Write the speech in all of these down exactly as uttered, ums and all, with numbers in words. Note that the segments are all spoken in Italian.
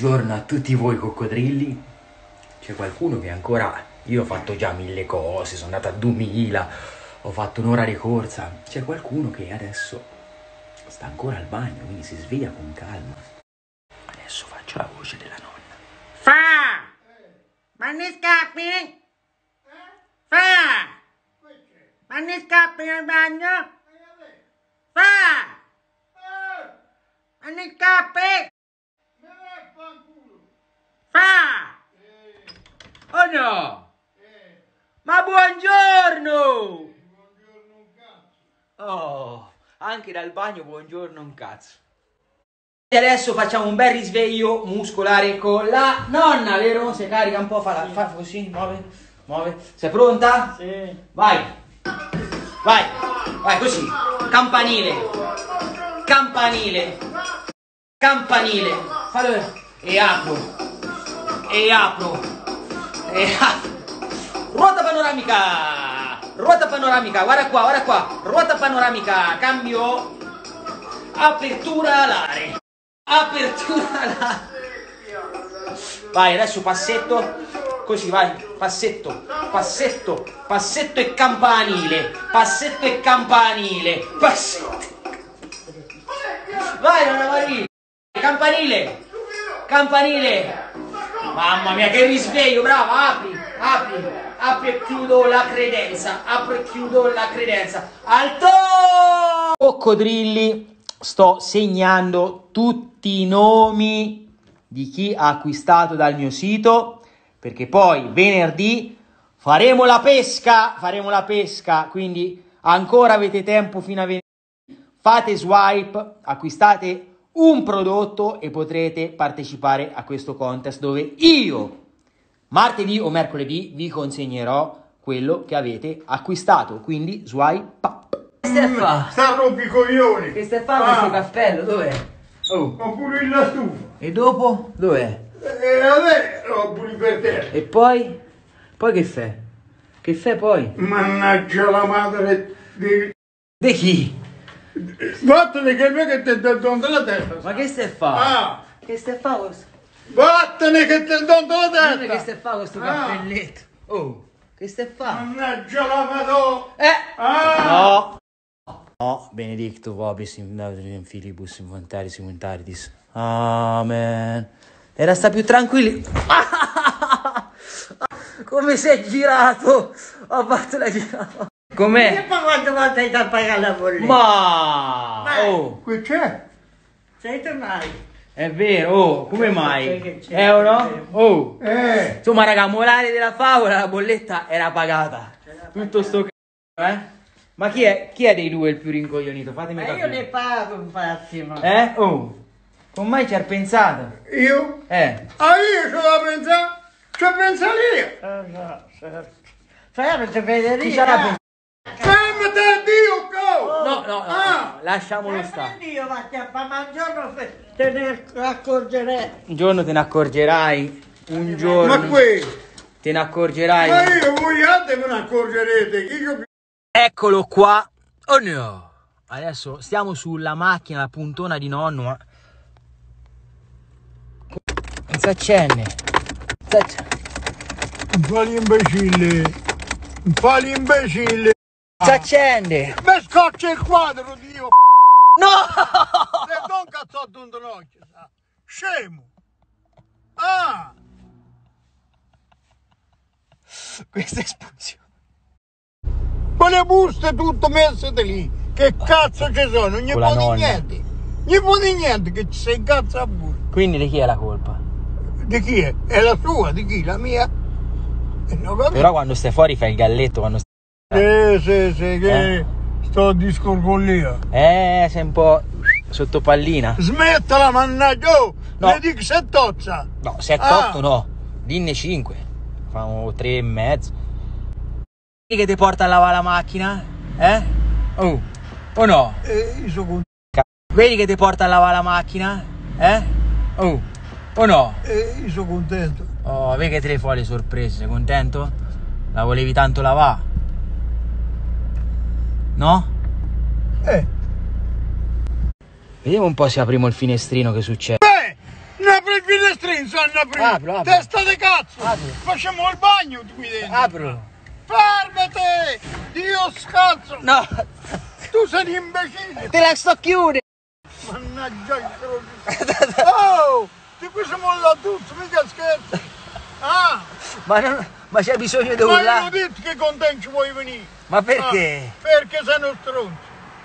Buongiorno a tutti voi coccodrilli. C'è qualcuno che ancora... Io ho fatto già mille cose, sono andato a duemila, ho fatto un'ora di corsa. C'è qualcuno che adesso sta ancora al bagno, quindi si sveglia con calma. Adesso faccio la voce della nonna. Fa! Ma ne scappi? Fa! Ma ne scappi al bagno? Fa! Ma ne scappi? Fa! Oh no! Ma buongiorno! Oh, anche dal bagno buongiorno un cazzo. E adesso facciamo un bel risveglio muscolare con la nonna, vero? Se carica un po', fa, fa così, muove, muove. Sei pronta? Sì. Vai! Vai! Vai, così! Campanile! Campanile! Campanile! Fallo! E apro! E apro! E apro! Ruota panoramica! Ruota panoramica! Guarda qua, guarda qua! Ruota panoramica! Cambio! Apertura alare! Apertura alare! Vai, adesso passetto! Così, vai! Passetto! Passetto! Passetto e campanile! Passetto e campanile! Passetto! Vai, Nonna Maria! Campanile! Campanile! Mamma mia, che risveglio! Brava! Apri! Apri! Apri e chiudo la credenza! Apro e chiudo la credenza! Alto! Coccodrilli! Sto segnando tutti i nomi di chi ha acquistato dal mio sito, perché poi venerdì faremo la pesca! Faremo la pesca! Quindi ancora avete tempo fino a venerdì. Fate swipe, acquistate un prodotto e potrete partecipare a questo contest dove io martedì o mercoledì vi consegnerò quello che avete acquistato. Quindi swipe up. Che stai a fa? Sta rompi i coglioni! Che stai a fare Ah. questo cappello? Dov'è? Oh. Ho pure la stufa! E dopo? Dov'è? E adesso ho pure per terra! E poi? Poi che fai? Che fai poi? Mannaggia la madre di... De chi? Vattene che me che ti donto la testa! Ma che stai a fare? Ah! Che stai a fare questo? Vattene che ti donto la Guarda testa! che stai a fare questo Ah. cappelletto? Oh, che stai a fare? Mannaggia la madonna! Eh! Ah! No! No, benedicto vobis in filibus inventaris inventaritis. Amen. Era sta più tranquilli. Come sei girato? Ho fatto la girata. E Com'è? poi quante volte hai da pagare la bolletta? Ma! Vai. Oh, Qui c'è? Sei tornato? è vero, oh, come Sai mai? che c'è? Euro? Oh. Eh! Insomma, raga, morale della favola, la bolletta era pagata. Tutto sto c***o, eh? Ma chi è, chi è dei due il più rincoglionito? Fatemi Ma io capire. ne pago infatti, ma... Eh? Oh, come mai ci hai pensato? Io? Eh, Ah, io ci devo pensare! Ci pensa lì! Eh, no, certo. Sai, non ti vede lì? chi ci ha pensato? Fermati a Dio, go! No, no, no, Ah. no, lasciamolo stare. Io vatti a fare, ma un giorno te ne accorgerai. Un giorno te ne accorgerai, un giorno Ma qui! te ne Ma accorgerai. io, voi altri me ne accorgerete! Che io... Eccolo qua. Oh no. Adesso stiamo sulla macchina, la puntona di nonno, ma... Non si accende. Si acc- Un po' imbecille! Un po' imbecille! si accende. Mi scoccia il quadro, Dio! No! Se non cazzotto un ginocchio, sa! Scemo! Ah! Questa espulsione. Ma le buste tutte messe lì! Che cazzo ci sono? Non gli Con la può di nonna. niente! Non gli può di niente che ci sei incazza pure! Quindi di chi è la colpa? Di chi è? È la sua? Di chi? La mia? Eh, non capito. Però quando stai fuori fai il galletto, quando stai... Sì, sì, sì, che Eh. sto a discorcollia. Eh, sei un po' sotto pallina. Smettila, mannaggia! Oh, No. le dico se tozza! No, sette otto Ah. no. Dinne cinque. Famo tre e mezzo. Chi che ti porta a lavare la macchina? Eh? Oh. O no? E io sono contento. Vedi che ti porta a lavare la macchina? Eh? Oh. O no? E io sono contento. Oh, vedi che te le fuori le sorprese, sei contento? La volevi tanto lavare? No? Eh. Vediamo un po' se apriamo il finestrino che succede. Beh, ne apri il finestrini stanno aprendo. Apro, apro. Testa di cazzo. Apro. Facciamo il bagno qui dentro. Apro. Fermate! Dio scalzo! No, Tu sei un imbecille! te la sto chiudendo. Mannaggia il croce! Oh! Di qui si molla tutto, mica scherzo! Ah! Ma, non, ma c'è bisogno di Ma urlare? io ho detto che con te ci vuoi venire! Ma perché? Ah, perché sei uno stronzo!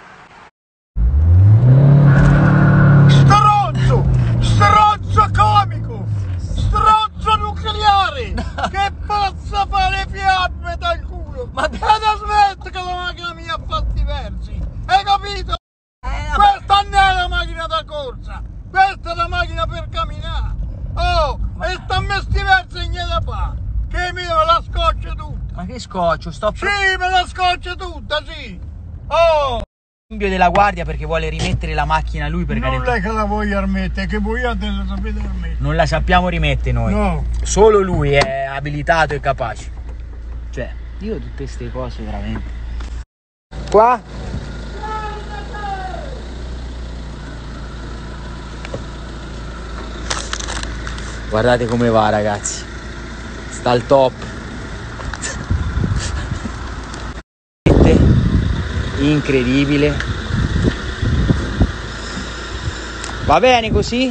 Stronzo! Stronzo comico! Stronzo nucleare! No. Che possa fare fiamme dal culo! Ma- E da smetto che la macchina mia fa sti versi! Hai capito? Eh, Questa non è la macchina da corsa! Questa è la macchina per camminare! Oh! Ma- E sta a me sti versi e niente da fare! Che mi me la scoccia tutta! Ma che scoccio, sto Sì, me la scoccia tutta, sì! Oh! cambio della guardia perché vuole rimettere la macchina lui per Non carità. è che la voglio rimettere, che voi te la sapete rimettere! Non la sappiamo rimettere noi. No! Solo lui è abilitato e capace. Cioè, io tutte queste cose veramente. Qua? Guardate come va, ragazzi. Sta al top. Incredibile. Va bene così?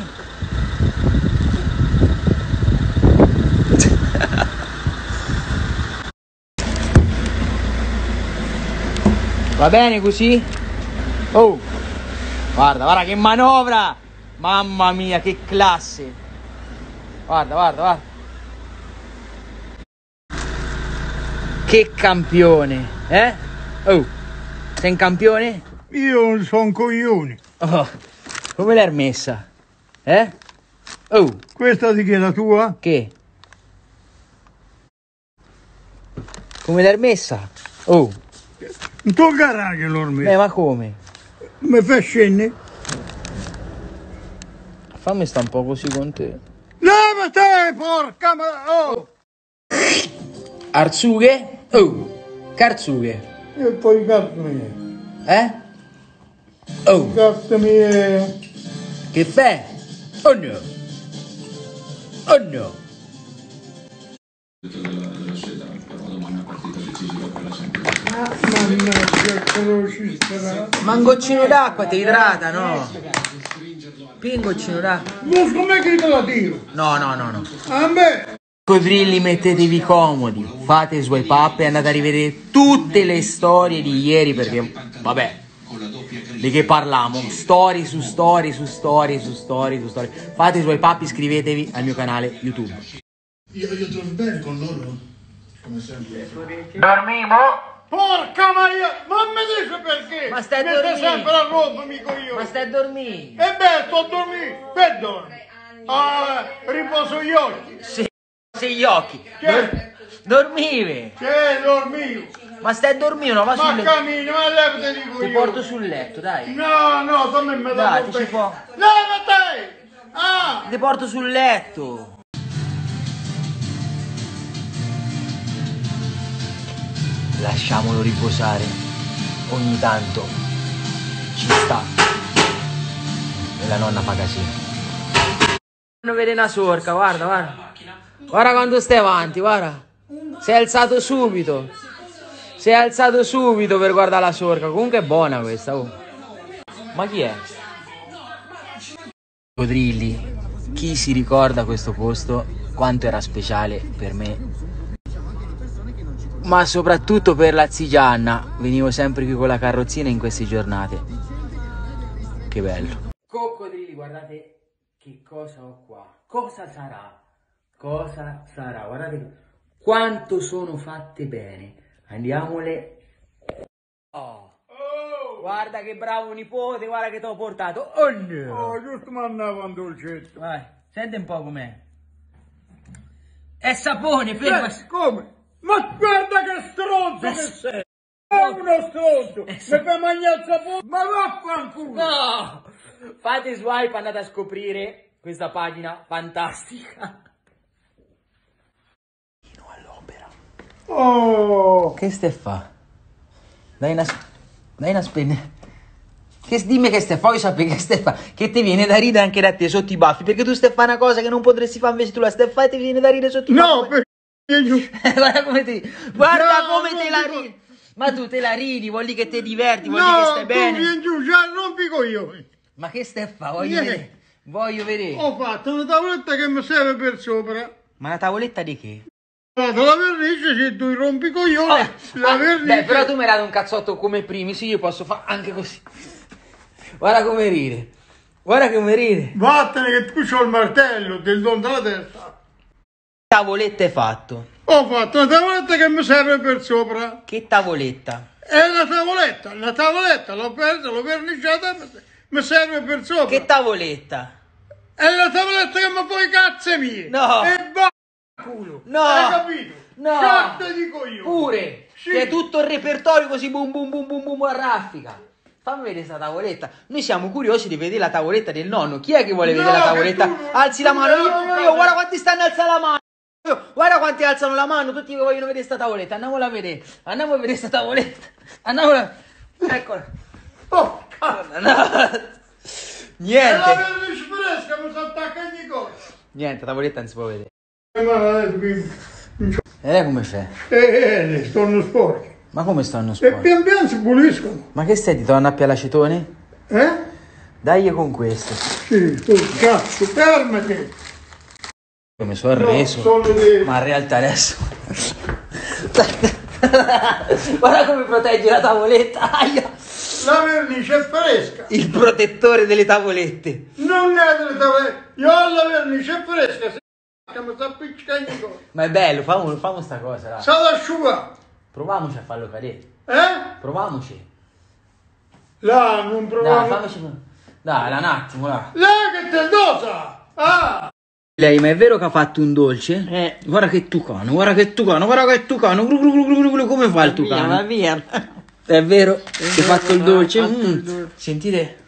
Va bene così? Oh! Guarda, guarda che manovra! Mamma mia, che classe! Guarda, guarda, guarda! Che campione, eh? Oh! Sei un campione? Io sono un coglione! Oh! Come l'hai messa? Eh? Oh! Questa di chi è la tua? Che? Come l'hai messa? Oh! In tuo garage l'ho messo! Beh, ma come? Mi fai scendere? Fammi sta un po' così con te. Leva te, porca ma... Oh! Arzughe? Oh! Carzughe! E poi i cazzo mie! Eh? Oh! Cazzo mie! Che fai? Oh no! Oh no! Mannaggia il croce sarà! Ma un goccino d'acqua ti idrata, no? Più un goccino d'acqua. Ma com'è che te la tiro? No, no, no, no. A me! Codrilli, mettetevi comodi, fate swipe up e andate a rivedere tutte le storie di ieri perché, vabbè, di che parliamo? Story su story su story su story su story. Fate swipe up, iscrivetevi al mio canale YouTube. Io, io trovo bene con loro, come sempre. Dormivo? Porca Maria! Ma mi dice perché? Ma stai a mi stai dormire? sempre a rompermi coglione! Ma stai a dormire? E beh, sto a dormire! Per dormire! Ah, riposo gli occhi! Sì, sì, gli occhi. Che? Dormivi? Che dormivo! Ma stai a dormire, no? Va Ma sul letto. cammino, ma levate di Ti coglione! porto sul letto, dai. No, no, dammi me da Dai, rompere. ci può. Levate! Ah! Ti porto sul letto. Lasciamolo riposare. Ogni tanto ci sta. E la nonna fa casino. Non vede una sorca, guarda, guarda. Guarda quando stai avanti, guarda. Si è alzato subito. Si è alzato subito per guardare la sorca. Comunque è buona questa, oh. Ma chi è? Codrilli, chi si ricorda questo posto, quanto era speciale per me, ma soprattutto per la zia Gianna. Venivo sempre qui con la carrozzina in queste giornate. Che bello. Coccodrilli, guardate che cosa ho qua. Cosa sarà? Cosa sarà? Guardate quanto sono fatte bene. Andiamole. Oh. Oh! Guarda che bravo nipote, guarda che ti ho portato. Oh no! Oh, giusto mandava un dolcetto! Vai, senti un po' com'è. È sapone, ferma. Eh, come? Ma guarda che stronzo che sei! È uno stronzo! Mi fai mangiare il sapone? Ma vaffanculo! No! Fate swipe, andate a scoprire questa pagina fantastica. Fino all'opera. Oh! Che stai fa? Dai una... Dai una spenne... Che, dimmi che Stefano, voglio sapere che Stefano, che ti viene da ridere anche da te sotto i baffi, perché tu stai a fare una cosa che non potresti fare invece tu la stai a fare e ti viene da ridere sotto i baffi. No, perché... Guarda come ti, guarda No, come non te la dico- ridi. Ma tu te la ridi, vuol dire che ti diverti, vuol No, dire che stai tu bene. vieni giù, già rompi i coglioni. Ma che stai a fare? Voglio Niente. vedere. Voglio vedere. Ho fatto una tavoletta che mi serve per sopra. Ma una tavoletta di che? Vado la vernice, se tu rompi i coglioni, Oh, la ah, vernice... beh, però tu mi hai dato un cazzotto come primi, sì, io posso fare anche così. Guarda come ride. Guarda come ride. Vattene che tu c'ho il martello del don della testa. Tavoletta hai fatto? Ho fatto una tavoletta che mi serve per sopra. Che tavoletta? È una tavoletta, la tavoletta l'ho persa, l'ho verniciata, mi serve per sopra. Che tavoletta? È la tavoletta che mi fai cazze mie. No. E va culo. No. Hai capito? No. Sciatte di coglioni. Pure. Sì. Che è tutto il repertorio così boom boom boom boom boom a raffica. Fammi vedere sta tavoletta. Noi siamo curiosi di vedere la tavoletta del nonno. Chi è che vuole No, vedere la che tavoletta? tu non- Alzi la tu mano. non Io, la io, io, fai. guarda quanti stanno alzando la mano. Io, guarda quanti alzano la mano. Tutti che vogliono vedere sta tavoletta. Andiamola a vedere. Andiamo a vedere sta tavoletta. Andiamola. Eccola. Oh, cazzo. No. È la Niente. vernice fresca, mi si attacca ogni cosa. Niente, la tavoletta non si può vedere. Eh, ma eh, qui- E lei come fa? Eh, eh, stanno sporchi. Ma come stanno E sport? pian piano si puliscono. Ma che stai? Ti torna a piallacetone? Eh? Dai con questo. Sì, tu cazzo, fermati. Come sono No, arreso. sono dei... Ma in realtà adesso. Guarda come protegge la tavoletta. Aia. La vernice è fresca. Il protettore delle tavolette. Non è delle tavolette. Io ho la vernice fresca. Se che mi sta appiccicando i cosi. Ma è bello, famo, famo sta cosa, là. Sa da asciugare. Proviamoci a farlo cadere. Eh? Proviamoci. Là, non Dai, proviamo. fammici. Dai, là, un attimo, là. Là che te dosa. Ah. Lei, ma è vero che ha fatto un dolce? Eh. Guarda che tucano, guarda che tucano, guarda che tucano. Glu, glu, glu, glu, glu, come fa il Via, tucano? va via. È vero, che hai fatto il dolce? Ha fatto il Mm. dolce. Sentite.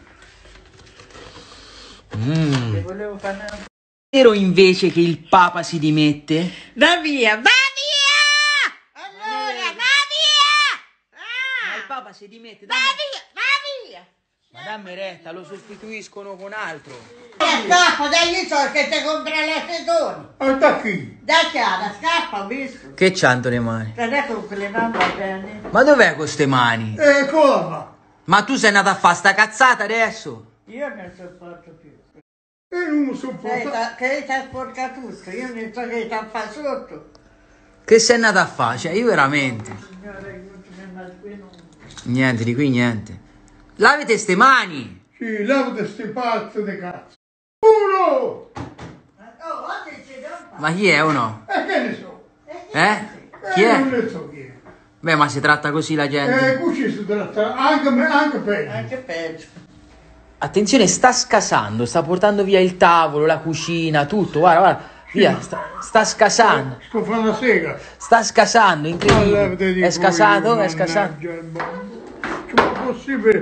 Mm. Che volevo fare una- È vero invece che il Papa si dimette? Va via, va via! Allora, va via! Ma il Ah! Papa si dimette, Va dammi, via, va via! ma dammi retta, lo sostituiscono con altro. Scappa, dai, io so che ti compra l'acetone. Ah, da chi? Da chiara, scappa, ho visto. Che c'hanno le mani? Adesso con quelle mani va bene. Ma dov'è con ste mani? Eh, come? Ma tu sei andato a fare sta cazzata adesso? Io non sopporto più. E non mi Lei sopporta. t'ha- Che ti sporca tutto, io non so che ti fa sotto. Che sei andato a fare? Cioè, io veramente. Signore, aiutami, ma qui non... Niente, di qui niente. Lavate ste mani! Sì, lavate ste pazze di cazzo. Uno! Oh, oggi ci devo fare. Ma chi è o no? E che ne so? Eh? Chi Eh, non è? ne so chi è. Beh, ma si tratta così la gente. Eh, qui si tratta anche, me- anche peggio. Anche peggio. Attenzione, sta scasando, sta portando via il tavolo, la cucina, tutto. Guarda, guarda, via, sta, sta scasando. Sto facendo una sega. Sta scasando, Ma incredibile. levate di È scasato? culo, È scasato? mannaggia il mondo. Come è possibile?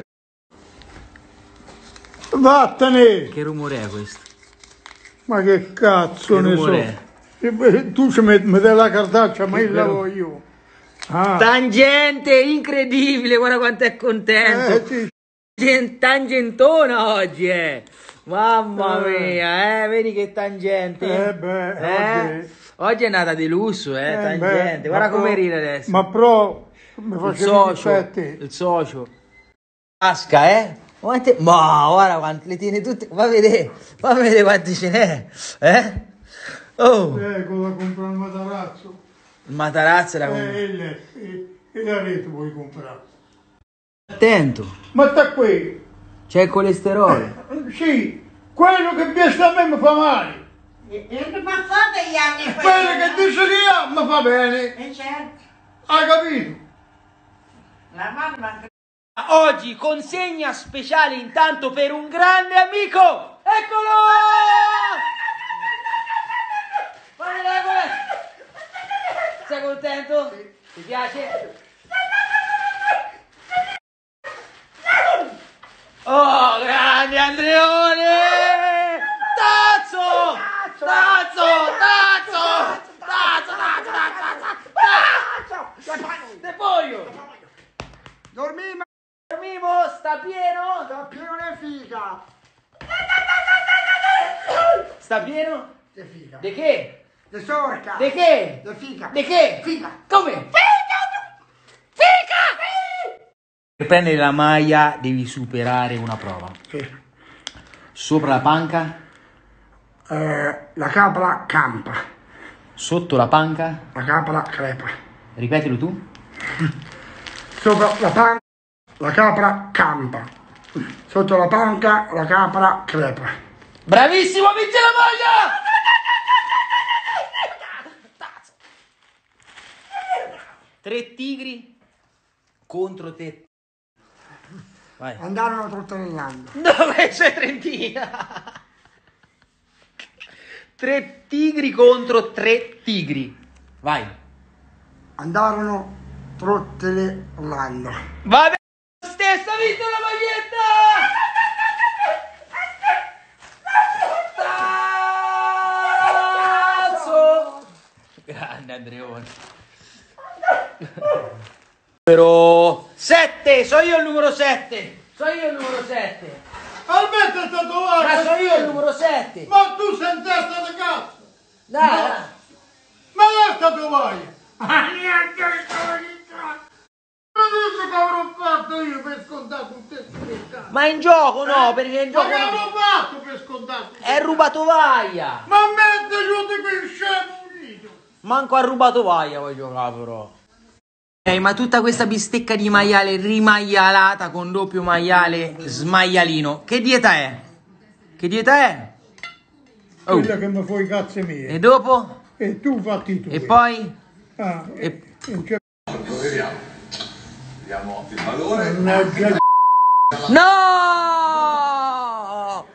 Vattene! Che rumore è questo? Ma che cazzo Che ne so? rumore Eh, beh, Tu ci metti, mi dai la cartaccia, ma Che io bello. lavo io. Ah. Tangente, incredibile, guarda quanto è contento. Eh, sì. Gen- Tangentona oggi, eh. Mamma Eh. mia, eh, vedi che tangente. Eh, beh, Eh, oggi- oggi è nata di lusso, eh, Eh, tangente. beh, Guarda ma come pro- ride adesso. Ma però mi il facevi socio, difetti. il socio. Tasca, eh? Quante... Ma guarda quante le tiene tutte. Va a vedere, va a vedere quanti ce n'è, eh? Oh, Eh, cosa comprare il matarazzo? il matarazzo era Eh, con... e, le- e- e la rete vuoi comprare? Attento, Ma sta qui. c'è il colesterolo. Eh, Sì, quello che piace a me mi fa male. E e non mi fa degli anni Quello che dice che io mi fa bene. E certo, Hai capito? la mamma... Oggi consegna speciale intanto per un grande amico. Eccolo! Vai, vai, vai. Sei contento? Ti piace? Oh, grande Andreone! Tazzo! Tazzo! Tazzo! Tazzo! Tazzo! Tazzo! De pollo! Dormiamo. Dormivo? Sta pieno? De figa. De che? De sorca. De che? De figa. De che? Figa. Come? Per prendere la maglia devi superare una prova. Sì. Sopra la panca, Eh, la capra campa. sotto la panca, La capra crepa. ripetilo tu. Sopra la panca la capra campa. Sotto la panca la capra crepa. Bravissimo, vince la maglia! Tre tigri contro te. Vai. Andarono trottolinando. Dove c'è Trentina? Tre tigri contro tre tigri. Vai. Andarono trottolinando. Va bene. Stessa vinto la maglietta! Tazzo! Grande Andreone. Numero sette, so io il numero sette. So io il numero sette. Alberto è stato Ma là. so io il numero sette. Ma tu sei in testa di cazzo. Dai. Ma là è stato vai. Ma niente che avrò fatto io per scontare tutte queste cose? Ma è in gioco no, perché è in Ma gioco. che avrò fatto per scontare? È rubato vaia. Ma mette giù di quel scemo unito. Manco ha rubato vaia vuoi giocare però. Eh, ma tutta questa bistecca di maiale rimaialata con doppio maiale smaialino, che dieta è? Che dieta è? Oh. Quella che mi fai i cazzi miei. E dopo? E tu fatti tu. E poi? Ah, E... non c'è. Vediamo. Vediamo il valore. Mannaggia. No!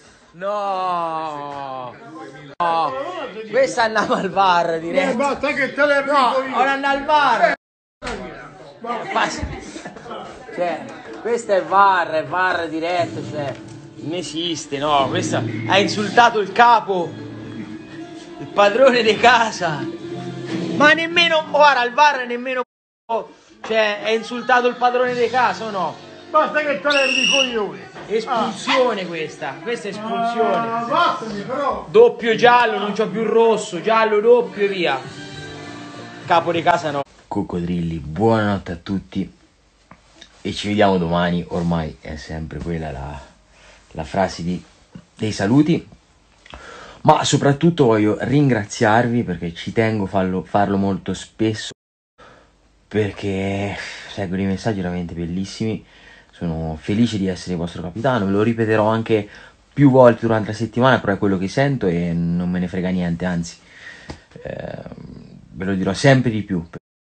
No! No! Questa andiamo al bar Eh, direi. basta che te le No, dico io. ora andiamo al bar. Ma- cioè, questo è V A R, è V A R diretto, cioè, non esiste, no, questo ha insultato il capo, il padrone di casa, ma nemmeno, guarda, il V A R nemmeno, cioè, è insultato il padrone di casa o no? Basta che te le dico io. Espulsione questa, questa è espulsione. Ah, bastami però. Doppio giallo, non c'ho più il rosso, giallo doppio e via. Capo di casa no. Coccodrilli, buonanotte a tutti e ci vediamo domani, ormai è sempre quella la, la frase di, dei saluti, ma soprattutto voglio ringraziarvi perché ci tengo a farlo, farlo molto spesso, perché leggo dei messaggi veramente bellissimi, sono felice di essere il vostro capitano, ve lo ripeterò anche più volte durante la settimana, però è quello che sento e non me ne frega niente, anzi eh, ve lo dirò sempre di più.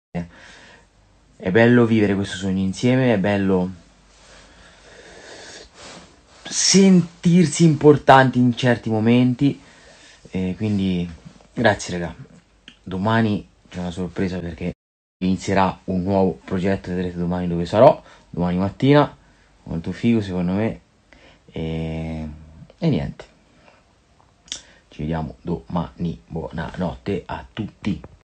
È bello vivere questo sogno insieme, è bello sentirsi importanti in certi momenti, e quindi grazie raga. Domani c'è una sorpresa perché inizierà un nuovo progetto, vedrete domani dove sarò, domani mattina, molto figo secondo me, e, e niente, ci vediamo domani, buonanotte a tutti.